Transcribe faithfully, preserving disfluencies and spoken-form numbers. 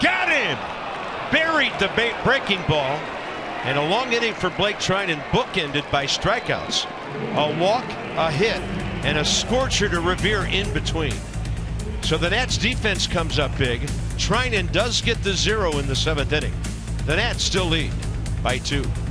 Got him! Buried the breaking ball. And a long inning for Blake Treinen, bookended by strikeouts. A walk, a hit, and a scorcher to Revere in between. So the Nats defense comes up big. Treinen does get the zero in the seventh inning. The Nats still lead by two.